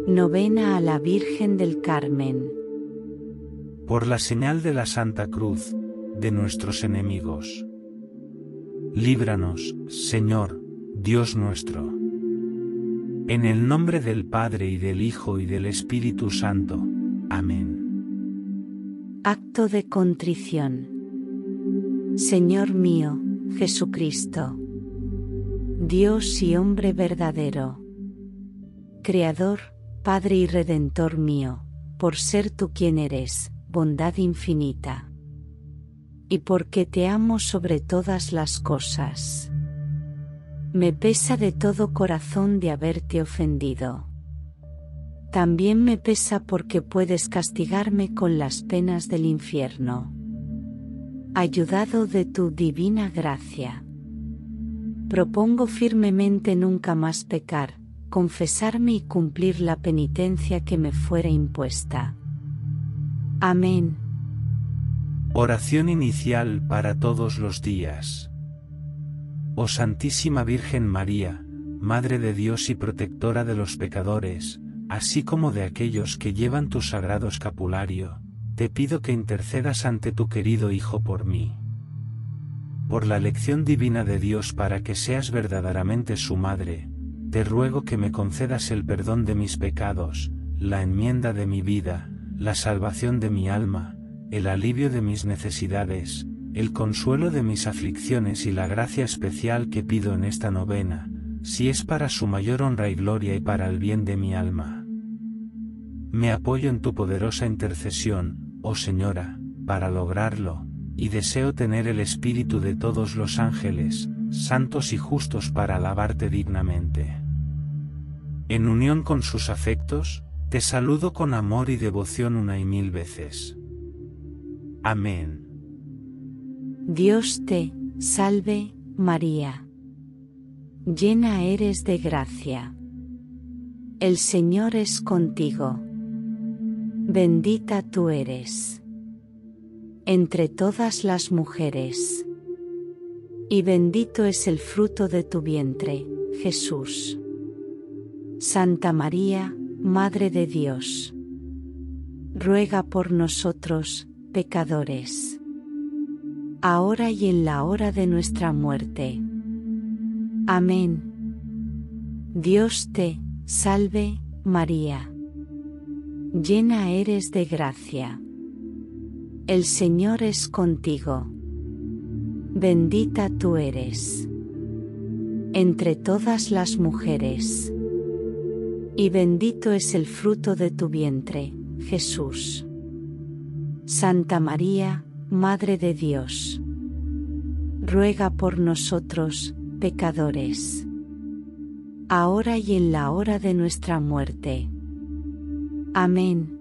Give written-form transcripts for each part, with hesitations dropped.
Novena a la Virgen del Carmen. Por la señal de la Santa Cruz, de nuestros enemigos. Líbranos, Señor, Dios nuestro. En el nombre del Padre y del Hijo y del Espíritu Santo. Amén. Acto de contrición. Señor mío, Jesucristo, Dios y hombre verdadero, Creador, Padre y Redentor mío, por ser tú quien eres, bondad infinita. Y porque te amo sobre todas las cosas. Me pesa de todo corazón de haberte ofendido. También me pesa porque puedes castigarme con las penas del infierno. Ayudado de tu divina gracia. Propongo firmemente nunca más pecar, confesarme y cumplir la penitencia que me fuera impuesta. Amén. Oración inicial para todos los días. Oh Santísima Virgen María, Madre de Dios y protectora de los pecadores, así como de aquellos que llevan tu sagrado escapulario, te pido que intercedas ante tu querido Hijo por mí. Por la elección divina de Dios para que seas verdaderamente su madre, te ruego que me concedas el perdón de mis pecados, la enmienda de mi vida, la salvación de mi alma, el alivio de mis necesidades, el consuelo de mis aflicciones y la gracia especial que pido en esta novena, si es para su mayor honra y gloria y para el bien de mi alma. Me apoyo en tu poderosa intercesión, oh Señora, para lograrlo, y deseo tener el espíritu de todos los ángeles, santos y justos para alabarte dignamente. En unión con sus afectos, te saludo con amor y devoción una y mil veces. Amén. Dios te salve, María. Llena eres de gracia. El Señor es contigo. Bendita tú eres entre todas las mujeres. Y bendito es el fruto de tu vientre, Jesús. Santa María, Madre de Dios, ruega por nosotros, pecadores, ahora y en la hora de nuestra muerte. Amén. Dios te salve, María. Llena eres de gracia. El Señor es contigo. Bendita tú eres entre todas las mujeres. Y bendito es el fruto de tu vientre, Jesús. Santa María, Madre de Dios, ruega por nosotros, pecadores, ahora y en la hora de nuestra muerte. Amén.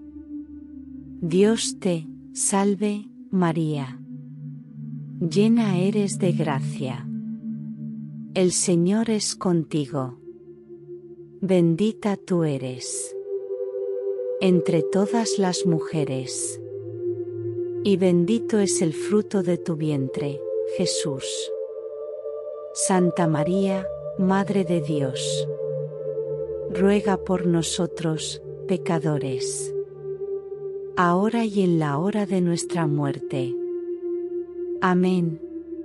Dios te salve, María. Llena eres de gracia. El Señor es contigo. Bendita tú eres entre todas las mujeres. Y bendito es el fruto de tu vientre, Jesús. Santa María, Madre de Dios, ruega por nosotros, pecadores, ahora y en la hora de nuestra muerte. Amén.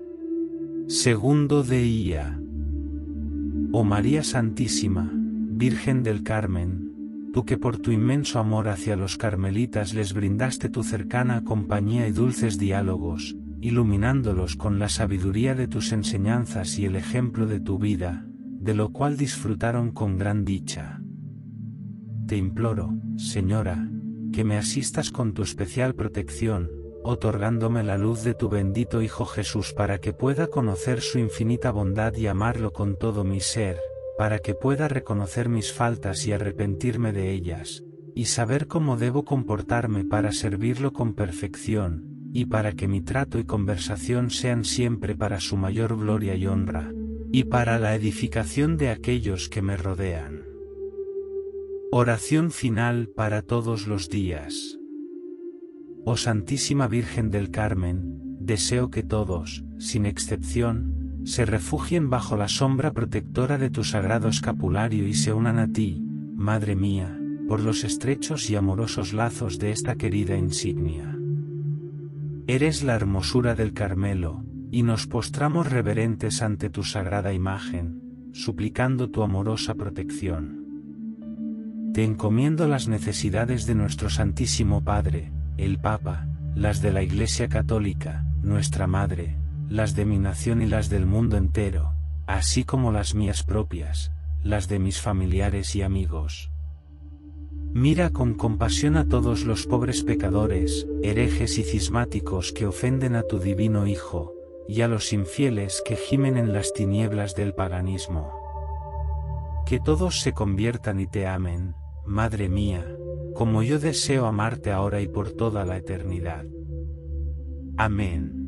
Segundo día. Oh María Santísima, Virgen del Carmen, tú que por tu inmenso amor hacia los carmelitas les brindaste tu cercana compañía y dulces diálogos, iluminándolos con la sabiduría de tus enseñanzas y el ejemplo de tu vida, de lo cual disfrutaron con gran dicha. Te imploro, Señora, que me asistas con tu especial protección, otorgándome la luz de tu bendito Hijo Jesús para que pueda conocer su infinita bondad y amarlo con todo mi ser, para que pueda reconocer mis faltas y arrepentirme de ellas, y saber cómo debo comportarme para servirlo con perfección, y para que mi trato y conversación sean siempre para su mayor gloria y honra, y para la edificación de aquellos que me rodean. Oración final para todos los días. Oh Santísima Virgen del Carmen, deseo que todos, sin excepción, se refugien bajo la sombra protectora de tu sagrado escapulario y se unan a ti, Madre mía, por los estrechos y amorosos lazos de esta querida insignia. Eres la hermosura del Carmelo, y nos postramos reverentes ante tu sagrada imagen, suplicando tu amorosa protección. Te encomiendo las necesidades de nuestro Santísimo Padre, el Papa, las de la Iglesia Católica, nuestra Madre, las de mi nación y las del mundo entero, así como las mías propias, las de mis familiares y amigos. Mira con compasión a todos los pobres pecadores, herejes y cismáticos que ofenden a tu divino Hijo, y a los infieles que gimen en las tinieblas del paganismo. Que todos se conviertan y te amen, Madre mía, como yo deseo amarte ahora y por toda la eternidad. Amén.